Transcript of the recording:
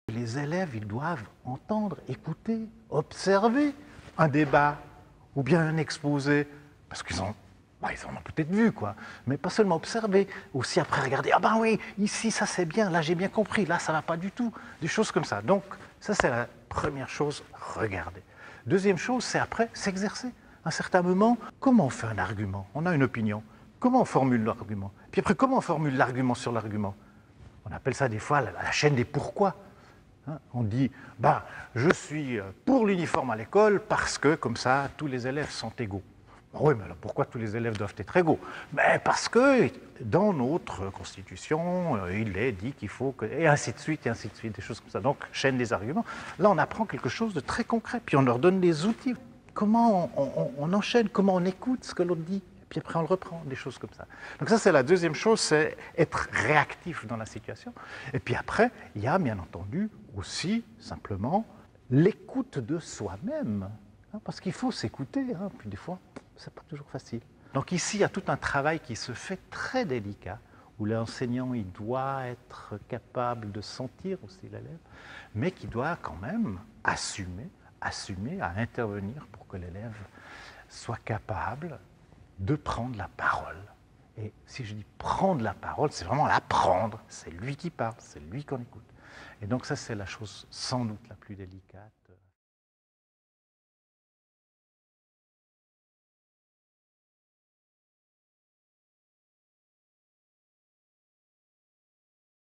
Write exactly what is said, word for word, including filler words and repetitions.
Les élèves, ils doivent entendre, écouter, observer un débat ou bien un exposé, parce qu'ils ont, bah, ils en ont peut-être vu, quoi. Mais pas seulement observer, aussi après regarder, ah ben oui, ici ça c'est bien, là j'ai bien compris, là ça va pas du tout, des choses comme ça. Donc ça c'est la première chose, regarder. Deuxième chose, c'est après s'exercer. À un certain moment, comment on fait un argument? On a une opinion. Comment on formule l'argument? Puis après, comment on formule l'argument sur l'argument? On appelle ça des fois la, la chaîne des pourquoi. Hein, on dit, bah, je suis pour l'uniforme à l'école parce que, comme ça, tous les élèves sont égaux. Oui, mais alors pourquoi tous les élèves doivent être égaux? Mais parce que dans notre constitution, il est dit qu'il faut que... Et ainsi de suite, et ainsi de suite, des choses comme ça. Donc, chaîne des arguments. Là, on apprend quelque chose de très concret, puis on leur donne des outils. Comment on, on, on enchaîne, comment on écoute ce que l'autre dit, et puis après on le reprend, des choses comme ça. Donc ça, c'est la deuxième chose, c'est être réactif dans la situation. Et puis après, il y a bien entendu aussi, simplement, l'écoute de soi-même. Hein, parce qu'il faut s'écouter, hein, puis des fois, c'est pas toujours facile. Donc ici, il y a tout un travail qui se fait très délicat, où l'enseignant, il doit être capable de sentir aussi l'élève, mais qui doit quand même assumer assumer à intervenir pour que l'élève soit capable de prendre la parole. Et si je dis prendre la parole, c'est vraiment la prendre. C'est lui qui parle, c'est lui qu'on écoute. Et donc ça, c'est la chose sans doute la plus délicate.